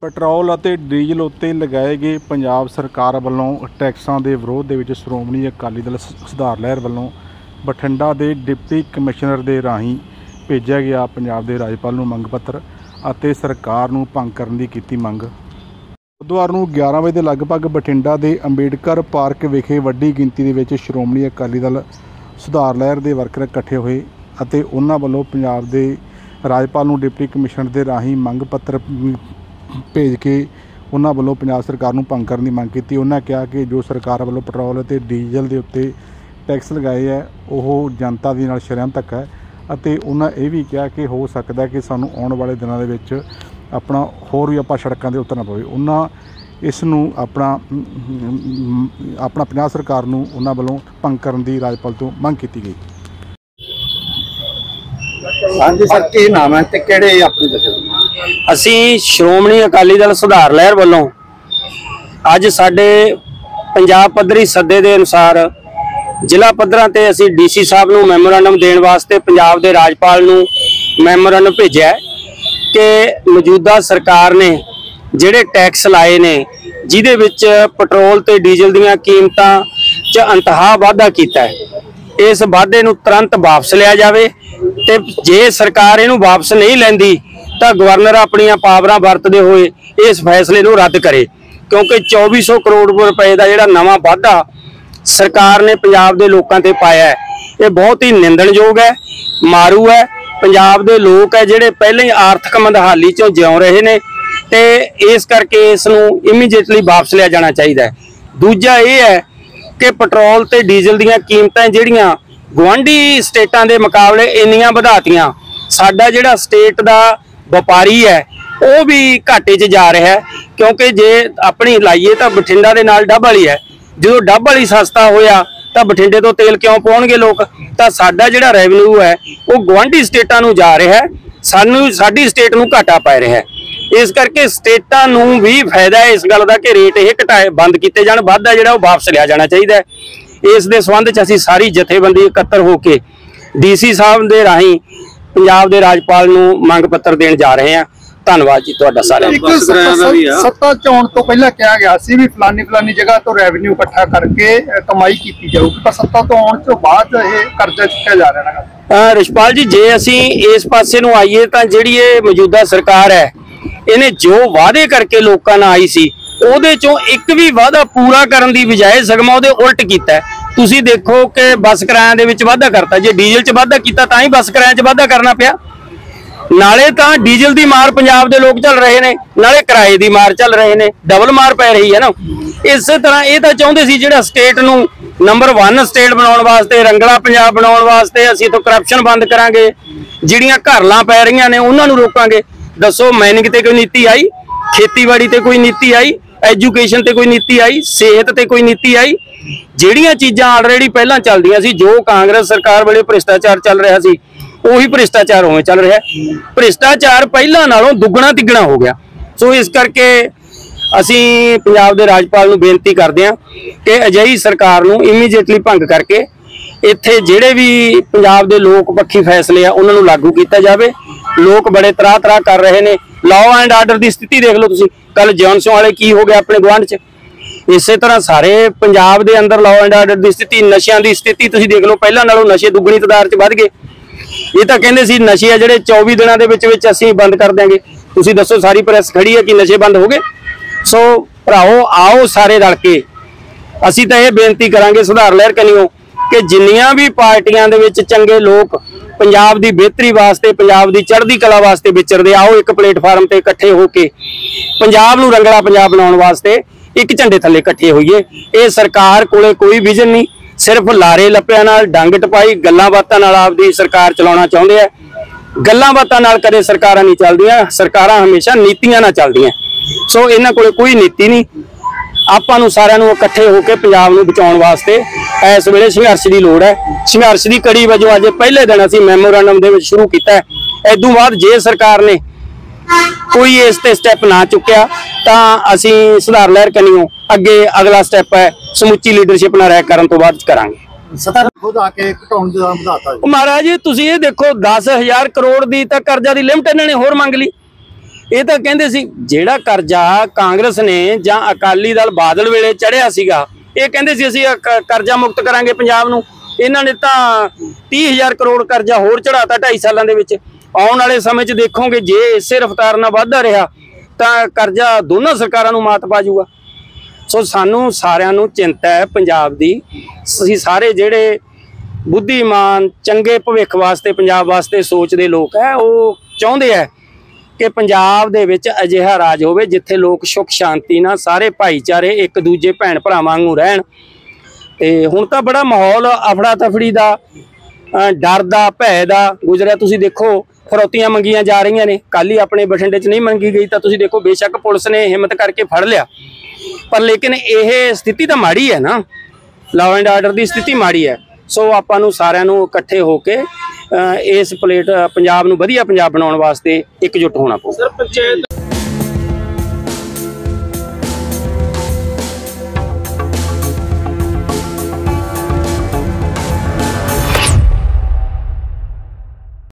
Petrol ਅਤੇ diesel ਉੱਤੇ ਲਗਾਏ ਗਏ ਪੰਜਾਬ ਸਰਕਾਰ ਵੱਲੋਂ ਟੈਕਸਾਂ ਦੇ ਵਿਰੋਧ ਦੇ ਵਿੱਚ ਸ਼੍ਰੋਮਣੀ ਅਕਾਲੀ ਦਲ ਸੁਧਾਰ ਲਹਿਰ ਵੱਲੋਂ ਬਠਿੰਡਾ ਦੇ ਡਿਪਟੀ ਕਮਿਸ਼ਨਰ ਦੇ ਰਾਹੀਂ ਭੇਜਿਆ ਗਿਆ ਪੰਜਾਬ ਦੇ ਰਾਜਪਾਲ ਨੂੰ ਮੰਗ ਪੱਤਰ ਅਤੇ ਸਰਕਾਰ ਨੂੰ ਭੰਗ ਕਰਨ ਦੀ ਕੀਤੀ ਮੰਗ। ਬੁੱਧਵਾਰ ਨੂੰ 11 ਵਜੇ ਦੇ ਲਗਭਗ ਬਠਿੰਡਾ ਦੇ ਅੰਬੇਡਕਰ ਪਾਰਕ ਵਿਖੇ ਵੱਡੀ ਗਿਣਤੀ ਦੇ ਵਿੱਚ ਸ਼੍ਰੋਮਣੀ ਅਕਾਲੀ ਦਲ ਸੁਧਾਰ ਲਹਿਰ ਦੇ ਵਰਕਰ ਇਕੱਠੇ ਹੋਏ ਅਤੇ ਉਹਨਾਂ ਵੱਲੋਂ ਪੰਜਾਬ ਦੇ ਰਾਜਪਾਲ ਨੂੰ ਡਿਪਟੀ ਕਮਿਸ਼ਨਰ ਦੇ ਰਾਹੀਂ ਮੰਗ ਪੱਤਰ ਭੇਜ ਕੇ ਉਹਨਾਂ ਵੱਲੋਂ ਪੰਜਾਬ ਸਰਕਾਰ ਨੂੰ ਭੰਗ ਕਰਨ ਦੀ ਮੰਗ ਕੀਤੀ। ਉਹਨਾਂ ਕਿਹਾ ਕਿ ਜੋ ਸਰਕਾਰ ਵੱਲੋਂ ਪੈਟਰੋਲ ਅਤੇ ਡੀਜ਼ਲ ਦੇ ਉੱਤੇ ਟੈਕਸ ਲਗਾਏ ਹੈ ਉਹ ਜਨਤਾ ਦੇ ਨਾਲ ਸ਼ਰੇਆਮ ਧੱਕਾ ਹੈ ਅਤੇ ਉਹਨਾਂ ਇਹ ਵੀ ਕਿਹਾ ਕਿ ਹੋ ਸਕਦਾ ਕਿ ਸਾਨੂੰ ਆਉਣ ਵਾਲੇ ਦਿਨਾਂ ਦੇ ਵਿੱਚ ਆਪਣਾ ਹੋਰ ਵੀ ਆਪਾਂ ਸੜਕਾਂ 'ਤੇ ਉਤਰਨਾ ਪਵੇ। ਉਹਨਾਂ ਇਸ ਨੂੰ ਆਪਣਾ ਪੰਜਾਬ ਸਰਕਾਰ ਨੂੰ ਉਹਨਾਂ ਵੱਲੋਂ ਭੰਗ ਕਰਨ ਦੀ ਰਾਜਪਾਲ ਤੋਂ ਮੰਗ ਕੀਤੀ ਗਈ। ਹਾਂਜੀ ਸਰ, ਕੀ ਨਾਮ ਹੈ ਤੇ ਕਿਹੜੇ ਆਪਣੇ ਜਥੇ? ਅਸੀਂ ਸ਼੍ਰੋਮਣੀ ਅਕਾਲੀ ਦਲ ਸੁਧਾਰ ਲਹਿਰ ਵੱਲੋਂ ਅੱਜ ਸਾਡੇ ਪੰਜਾਬ ਪੱਧਰੀ ਸੱਦੇ ਦੇ ਅਨੁਸਾਰ ਜ਼ਿਲ੍ਹਾ ਪੱਧਰਾਂ ਤੇ ਅਸੀਂ ਡੀਸੀ ਸਾਹਿਬ ਨੂੰ ਮੈਮੋਰੰਡਮ ਦੇਣ ਵਾਸਤੇ ਪੰਜਾਬ ਦੇ ਰਾਜਪਾਲ ਨੂੰ ਮੈਮੋਰੰਡਮ ਭੇਜਿਆ ਕਿ ਮੌਜੂਦਾ ਸਰਕਾਰ ਨੇ ਜਿਹੜੇ ਟੈਕਸ ਲਾਏ ਨੇ ਜਿਹਦੇ ਵਿੱਚ ਪੈਟਰੋਲ ਤੇ ਡੀਜ਼ਲ ਦੀਆਂ ਕੀਮਤਾਂ 'ਚ ਅੰਤਹਾ ਵਾਧਾ ਕੀਤਾ ਹੈ, ਇਸ ਵਾਧੇ ਨੂੰ ਤੁਰੰਤ ਵਾਪਸ ਲਿਆ ਜਾਵੇ ਤੇ ਜੇ ਸਰਕਾਰ ਇਹਨੂੰ ਵਾਪਸ ਨਹੀਂ ਲੈਂਦੀ ਤਾਂ ਗਵਰਨਰ ਆਪਣੀਆਂ ਪਾਵਰਾਂ ਵਰਤਦੇ ਹੋਏ ਇਸ ਫੈਸਲੇ ਨੂੰ ਰੱਦ ਕਰੇ, ਕਿਉਂਕਿ 2400 ਕਰੋੜ ਰੁਪਏ ਦਾ ਜਿਹੜਾ ਨਵਾਂ ਵਾਧਾ ਸਰਕਾਰ ਨੇ ਪੰਜਾਬ ਦੇ ਲੋਕਾਂ ਤੇ ਪਾਇਆ ਹੈ ਇਹ ਬਹੁਤ ਹੀ ਨਿੰਦਣਯੋਗ ਹੈ, ਮਾਰੂ ਹੈ। ਪੰਜਾਬ ਦੇ ਲੋਕ ਹੈ ਜਿਹੜੇ ਪਹਿਲਾਂ ਹੀ ਆਰਥਿਕ ਮੰਦਹਾਲੀ ਚੋਂ ਜਿਉਂ ਰਹੇ ਨੇ ਤੇ ਇਸ ਕਰਕੇ ਇਸ ਨੂੰ ਇਮੀਡੀਏਟਲੀ ਵਾਪਸ ਲਿਆ ਜਾਣਾ ਚਾਹੀਦਾ ਹੈ। ਦੂਜਾ ਇਹ ਹੈ ਕਿ ਪੈਟਰੋਲ ਤੇ ਡੀਜ਼ਲ ਦੀਆਂ ਕੀਮਤਾਂ ਜਿਹੜੀਆਂ ਗੁਆਂਢੀ ਸਟੇਟਾਂ ਦੇ ਮੁਕਾਬਲੇ ਇੰਨੀਆਂ ਵਧਾਤੀਆਂ, ਸਾਡਾ ਜਿਹੜਾ ਸਟੇਟ ਦਾ ਵਪਾਰੀ ਹੈ ਉਹ ਵੀ ਘਾਟੇ 'ਚ ਜਾ ਰਿਹਾ ਹੈ, ਕਿਉਂਕਿ ਜੇ ਆਪਣੀ ਲਾਈਏ ਤਾਂ ਬਠਿੰਡਾ ਦੇ ਨਾਲ ਡੱਬ ਵਾਲੀ ਹੈ, ਜਦੋਂ ਡੱਬ ਵਾਲੀ ਸਸਤਾ ਹੋਇਆ ਤਾਂ ਬਠਿੰਡੇ ਤੋਂ ਤੇਲ ਕਿਉਂ ਪਾਉਣਗੇ ਲੋਕ, ਤਾਂ ਸਾਡਾ ਜਿਹੜਾ ਰੈਵਨਿਊ ਹੈ ਉਹ ਗੁਆਂਢੀ ਸਟੇਟਾਂ ਨੂੰ ਜਾ ਰਿਹਾ ਹੈ, ਸਾਡੀ ਸਟੇਟ ਨੂੰ ਘਾਟਾ ਪੈ ਰਿਹਾ ਹੈ। ਇਸ ਕਰਕੇ ਸਟੇਟਾਂ ਨੂੰ ਵੀ ਫਾਇਦਾ ਹੈ ਇਸ ਗੱਲ ਦਾ ਕਿ ਰੇਟ ਇਹ ਘਟਾਏ ਬੰਦ ਕੀਤੇ ਜਾਣ, ਵਾਧਾ ਜਿਹੜਾ ਉਹ ਵਾਪਸ ਲਿਆ ਜਾਣਾ ਚਾਹੀਦਾ ਹੈ। ਇਸ ਦੇ ਸੰਬੰਧ 'ਚ ਅਸੀਂ ਸਾਰੀ ਜਥੇਬੰਦੀ ਇਕੱਤਰ ਹੋ ਕੇ ਡੀਸੀ ਸਾਹਿਬ ਦੇ ਰਾਹੀਂ ਪੰਜਾਬ ਦੇ ਰਾਜਪਾਲ ਨੂੰ ਮੰਗ ਪੱਤਰ ਦੇਣ ਜਾ ਰਹੇ ਹਾਂ। ਧੰਨਵਾਦ ਜੀ ਤੁਹਾਡਾ ਸਾਰਿਆਂ ਦਾ। ਸੱਤਾ ਚੋਣ ਤੋਂ ਪਹਿਲਾਂ ਕਿਹਾ ਗਿਆ ਸੀ ਵੀ ਫਲਾਨੀ ਜਗ੍ਹਾ ਤੋਂ ਰੈਵਨਿਊ ਇਕੱਠਾ ਕਰਕੇ ਕਮਾਈ ਕੀਤੀ ਜਾਊਗੀ, ਪਰ ਸੱਤਾ ਤੋਂ ਆਉਣ ਤੋਂ ਬਾਅਦ ਇਹ ਕਰਜ਼ਾ ਚੁੱਕਿਆ ਜਾ ਰਿਹਾ ਹੈ। ਰਿਸ਼ਪਾਲ ਜੀ, ਜੇ ਅਸੀਂ ਇਸ ਪਾਸੇ ਨੂੰ ਆਈਏ ਤਾਂ ਜਿਹੜੀ ਇਹ ਮੌਜੂਦਾ ਸਰਕਾਰ ਹੈ ਇਹਨੇ ਜੋ ਵਾਅਦੇ ਕਰਕੇ ਲੋਕਾਂ ਨਾਲ ਆਈ ਸੀ ਉਹਦੇ ਚੋਂ ਇੱਕ ਵੀ ਵਾਅਦਾ ਪੂਰਾ ਕਰਨ ਦੀ ਬਜਾਏ ਸਗੋਂ ਉਹਦੇ ਉਲਟ ਕੀਤਾ। ਤੁਸੀਂ ਦੇਖੋ ਕਿ ਬੱਸ ਕਿਰਾਇਆਂ ਦੇ ਵਿੱਚ ਵਾਧਾ ਕਰਤਾ, ਜੇ ਡੀਜ਼ਲ 'ਚ ਵਾਧਾ ਕੀਤਾ ਤਾਂ ਹੀ ਬੱਸ ਕਿਰਾਇਆਂ 'ਚ ਵਾਧਾ ਕਰਨਾ ਪਿਆ। ਨਾਲੇ ਤਾਂ ਡੀਜ਼ਲ ਦੀ ਮਾਰ ਪੰਜਾਬ ਦੇ ਲੋਕ ਝੱਲ ਰਹੇ ਨੇ, ਨਾਲੇ ਕਿਰਾਏ ਦੀ ਮਾਰ ਚੱਲ ਰਹੇ ਨੇ, ਡਬਲ ਮਾਰ ਪੈ ਰਹੀ ਹੈ ਨਾ। ਇਸੇ ਤਰ੍ਹਾਂ ਇਹ ਤਾਂ ਚਾਹੁੰਦੇ ਸੀ ਜਿਹੜਾ ਸਟੇਟ ਨੂੰ ਨੰਬਰ 1 ਸਟੇਟ ਬਣਾਉਣ ਵਾਸਤੇ, ਰੰਗਲਾ ਪੰਜਾਬ ਬਣਾਉਣ ਵਾਸਤੇ ਅਸੀਂ ਤੋਂ ਕਰਪਸ਼ਨ ਬੰਦ ਕਰਾਂਗੇ, ਜਿਹੜੀਆਂ ਘਰਲਾਂ ਪੈ ਰਹੀਆਂ ਨੇ ਉਹਨਾਂ ਨੂੰ ਰੋਕਾਂਗੇ। ਦੱਸੋ ਮਾਈਨਿੰਗ ਤੇ ਕੋਈ ਨੀਤੀ ਆਈ, ਖੇਤੀਬਾੜੀ ਤੇ ਕੋਈ ਨੀਤੀ ਆਈ, ਐਜੂਕੇਸ਼ਨ ਤੇ ਕੋਈ ਨੀਤੀ ਆਈ, ਸਿਹਤ ਤੇ ਕੋਈ ਨੀਤੀ ਆਈ? ਜਿਹੜੀਆਂ ਚੀਜ਼ਾਂ ਆਲਰੇਡੀ ਪਹਿਲਾਂ ਚੱਲਦੀਆਂ ਸੀ, ਜੋ ਕਾਂਗਰਸ ਸਰਕਾਰ ਵੇਲੇ ਭ੍ਰਿਸ਼ਟਾਚਾਰ ਚੱਲ ਰਿਹਾ ਸੀ ਉਹੀ ਭ੍ਰਿਸ਼ਟਾਚਾਰ ਉਵੇਂ ਚੱਲ ਰਿਹਾ। ਭ੍ਰਿਸ਼ਟਾਚਾਰ ਪਹਿਲਾਂ ਨਾਲੋਂ ਦੁੱਗਣਾ ਤਿੱਗਣਾ ਹੋ ਗਿਆ। ਸੋ ਇਸ ਕਰਕੇ ਅਸੀਂ ਪੰਜਾਬ ਦੇ ਰਾਜਪਾਲ ਨੂੰ ਬੇਨਤੀ ਕਰਦੇ ਹਾਂ ਕਿ ਅਜਿਹੀ ਸਰਕਾਰ ਨੂੰ ਇਮੀਡੀਏਟਲੀ ਭੰਗ ਕਰਕੇ ਇੱਥੇ ਜਿਹੜੇ ਵੀ ਪੰਜਾਬ ਦੇ ਲੋਕ ਪੱਖੀ ਫੈਸਲੇ ਆ ਉਹਨਾਂ ਨੂੰ ਲਾਗੂ ਕੀਤਾ ਜਾਵੇ। ਲੋਕ ਬੜੇ ਤਰਾਹ ਕਰ ਰਹੇ ਨੇ। ਲਾਅ ਐਂਡ ਆਰਡਰ ਦੀ ਸਥਿਤੀ ਦੇਖ ਲਓ ਤੁਸੀਂ, ਕੱਲ ਜੌਨਸਨ ਵਾਲੇ ਕੀ ਹੋ ਗਿਆ ਆਪਣੇ ਗੁਆਂਢ 'ਚ। ਇਸੇ ਤਰ੍ਹਾਂ ਸਾਰੇ ਪੰਜਾਬ ਦੇ ਅੰਦਰ ਲਾਅ ਐਂਡ ਆਰਡਰ ਦੀ ਸਥਿਤੀ, ਨਸ਼ਿਆਂ ਦੀ ਸਥਿਤੀ ਤੁਸੀਂ ਦੇਖ ਲਓ, ਪਹਿਲਾਂ ਨਾਲੋਂ ਨਸ਼ੇ ਦੁੱਗਣੀ ਤਾਦਾਦ 'ਚ ਵੱਧ ਗਏ। ਇਹ ਤਾਂ ਕਹਿੰਦੇ ਸੀ ਨਸ਼ੇ ਆ ਜਿਹੜੇ 24 ਦਿਨਾਂ ਦੇ ਵਿੱਚ ਅਸੀਂ ਬੰਦ ਕਰ ਦਿਆਂਗੇ। ਤੁਸੀਂ ਦੱਸੋ, ਸਾਰੀ ਪ੍ਰੈਸ ਖੜੀ ਹੈ ਕਿ ਨਸ਼ੇ ਬੰਦ ਹੋ ਗਏ? ਸੋ ਭਰਾਓ, ਆਓ ਸਾਰੇ ਰਲ ਕੇ ਅਸੀਂ ਤਾਂ ਇਹ ਬੇਨਤੀ ਕਰਾਂਗੇ ਸੁਧਾਰ ਲਹਿਰ ਕਨੀਓ ਕਿ ਜਿੰਨੀਆਂ ਵੀ ਪਾਰਟੀਆਂ ਦੇ ਵਿੱਚ ਚੰਗੇ ਲੋਕ ਪੰਜਾਬ ਦੀ ਬਿਹਤਰੀ ਵਾਸਤੇ, ਪੰਜਾਬ ਦੀ ਚੜ੍ਹਦੀ ਕਲਾ ਵਾਸਤੇ ਵਿਚਰਦੇ, ਆਓ ਇੱਕ ਪਲੇਟਫਾਰਮ ਤੇ ਇਕੱਠੇ ਹੋ ਕੇ ਪੰਜਾਬ ਨੂੰ ਰੰਗਲਾ ਪੰਜਾਬ ਬਣਾਉਣ ਵਾਸਤੇ ਇੱਕ ਝੰਡੇ ਥੱਲੇ ਇਕੱਠੇ ਹੋਈਏ। ਇਹ ਸਰਕਾਰ ਕੋਲੇ ਕੋਈ ਵਿਜ਼ਨ ਨਹੀਂ, ਸਿਰਫ ਲਾਰੇ ਲੱਪਿਆਂ ਨਾਲ, ਡੰਗ ਟਪਾਈ, ਗੱਲਾਂ ਬਾਤਾਂ ਨਾਲ ਆਪਦੀ ਸਰਕਾਰ ਚਲਾਉਣਾ ਚਾਹੁੰਦੇ ਆ। ਗੱਲਾਂ ਬਾਤਾਂ ਨਾਲ ਕਦੇ ਸਰਕਾਰਾਂ ਨਹੀਂ ਚੱਲਦੀਆਂ, ਸਰਕਾਰਾਂ ਹਮੇਸ਼ਾ ਨੀਤੀਆਂ ਨਾਲ ਚੱਲਦੀਆਂ। ਸੋ ਇਹਨਾਂ ਕੋਲੇ ਕੋਈ ਨੀਤੀ ਨਹੀਂ। ਆਪਾਂ ਨੂੰ ਸਾਰਿਆਂ ਨੂੰ ਇਕੱਠੇ ਹੋ ਕੇ ਪੰਜਾਬ ਨੂੰ ਬਚਾਉਣ ਵਾਸਤੇ ਇਸ ਵੇਲੇ ਸੰਘਰਸ਼ ਦੀ ਲੋੜ ਹੈ। ਸੰਘਰਸ਼ ਦੀ ਕੜੀ ਵਜੋਂ ਅੱਜ ਪਹਿਲੇ ਦਿਨ ਅਸੀਂ ਮੈਮੋਰੰਡਮ ਦੇ ਵਿੱਚ ਸ਼ੁਰੂ ਕੀਤਾ। ਇਸ ਤੋਂ ਬਾਅਦ ਜੇ ਸਰਕਾਰ ਨੇ ਕੋਈ ਇਸ ਤੇ ਸਟੈਪ ਨਾ ਚੁੱਕਿਆ ਤਾਂ ਅਸੀਂ ਸੁਧਾਰ ਲਹਿਰ ਕਨੀਓ ਅੱਗੇ ਅਗਲਾ ਸਟੈਪ ਹੈ ਸਮੁੱਚੀ ਲੀਡਰਸ਼ਿਪ ਨਾਲ ਰਾਏ ਕਰਨ ਤੋਂ ਬਾਅਦ ਕਰਾਂਗੇ। ਸਤਾ ਖੁਦ ਆ ਕੇ ਘਟਾਉਣ ਦਾ ਵਧਾਤਾ। ਮਹਾਰਾਜ ਜੀ ਤੁਸੀਂ ਇਹ ਦੇਖੋ 10,000 ਕਰੋੜ ਦੀ ਤਾਂ ਕਰਜ਼ਾ ਦੀ ਲਿਮਟ ਇਹਨਾਂ ਨੇ ਹੋਰ ਮੰਗ ਲਈ। ਇਹ ਤਾਂ ਕਹਿੰਦੇ ਸੀ ਜਿਹੜਾ ਕਰਜ਼ਾ ਕਾਂਗਰਸ ਨੇ ਜਾਂ ਅਕਾਲੀ ਦਲ ਬਾਦਲ ਵੇਲੇ ਚੜਿਆ ਸੀਗਾ, ਇਹ ਕਹਿੰਦੇ ਸੀ ਅਸੀਂ ਕਰਜ਼ਾ ਮੁਕਤ ਕਰਾਂਗੇ ਪੰਜਾਬ ਨੂੰ। ਇਹਨਾਂ ਨੇ ਤਾਂ 30,000 ਕਰੋੜ ਕਰਜ਼ਾ ਹੋਰ ਚੜਾਤਾ 2.5 ਸਾਲਾਂ ਦੇ ਵਿੱਚ। ਆਉਣ ਵਾਲੇ ਸਮੇਂ 'ਚ ਦੇਖੋਗੇ ਜੇ ਇਸੇ ਰਫ਼ਤਾਰ ਨਾਲ ਵੱਧਦਾ ਰਿਹਾ ਤਾਂ ਕਰਜ਼ਾ ਦੋਨਾਂ ਸਰਕਾਰਾਂ ਨੂੰ ਮਾਤ ਪਾ ਜਾਊਗਾ। ਸੋ ਸਾਨੂੰ ਸਾਰਿਆਂ ਨੂੰ ਚਿੰਤਾ ਹੈ ਪੰਜਾਬ ਦੀ। ਅਸੀਂ ਸਾਰੇ ਜਿਹੜੇ ਬੁੱਧੀਮਾਨ ਚੰਗੇ ਭਵਿੱਖ ਵਾਸਤੇ ਪੰਜਾਬ ਵਾਸਤੇ ਸੋਚਦੇ ਲੋਕ ਹੈ, ਉਹ ਚਾਹੁੰਦੇ ਹੈ ਕਿ ਪੰਜਾਬ ਦੇ ਵਿੱਚ ਅਜਿਹਾ ਰਾਜ ਹੋਵੇ ਜਿੱਥੇ ਲੋਕ ਸੁੱਖ ਸ਼ਾਂਤੀ ਨਾਲ ਸਾਰੇ ਭਾਈਚਾਰੇ ਇੱਕ ਦੂਜੇ ਭੈਣ ਭਰਾਵਾਂ ਵਾਂਗੂ ਰਹਿਣ। ਤੇ ਹੁਣ ਤਾਂ ਬੜਾ ਮਾਹੌਲ ਅਫੜਾ ਤਫੜੀ ਦਾ, ਡਰ ਦਾ, ਭੈ ਦਾ ਗੁਜ਼ਰਿਆ। ਤੁਸੀਂ ਦੇਖੋ ਫਰੌਤੀਆਂ ਮੰਗੀਆਂ ਜਾ ਰਹੀਆਂ ਨੇ। ਕੱਲ ਹੀ ਆਪਣੇ ਬਠਿੰਡੇ 'ਚ ਨਹੀਂ ਮੰਗੀ ਗਈ ਤਾਂ ਤੁਸੀਂ ਦੇਖੋ ਬੇਸ਼ੱਕ ਪੁਲਿਸ ਨੇ ਹਿੰਮਤ ਕਰਕੇ ਫੜ ਲਿਆ, ਪਰ ਲੇਕਿਨ ਇਹ ਸਥਿਤੀ ਤਾਂ ਮਾੜੀ ਹੈ ਨਾ, ਲਾਅ ਐਂਡ ਆਰਡਰ ਦੀ ਸਥਿਤੀ ਮਾੜੀ ਹੈ। ਸੋ ਆਪਾਂ ਨੂੰ ਸਾਰਿਆਂ ਨੂੰ ਇਕੱਠੇ ਹੋ ਕੇ ਇਸ ਪੰਜਾਬ ਨੂੰ ਵਧੀਆ ਪੰਜਾਬ ਬਣਾਉਣ ਵਾਸਤੇ ਇਕਜੁੱਟ ਹੋਣਾ ਪਊ।